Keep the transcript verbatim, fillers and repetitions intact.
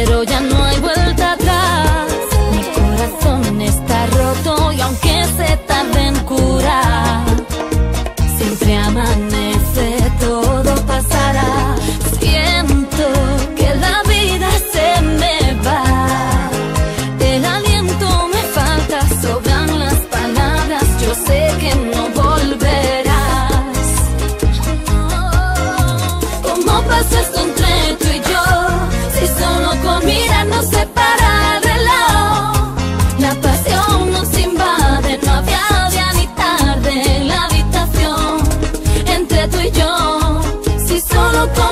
pero ya no hay vuelta atrás. Mi corazón está roto y aunque se tarde en curar, siempre amanece, todo pasará. Siento que la vida se me va, el aliento me falta, sobran las palabras, yo sé que no volverás. ¿Cómo pasa esto entre tú y yo? Si solo con mirarnos se para el reloj. La pasión nos invade, no había día ni tarde en la habitación entre tú y yo. Si solo con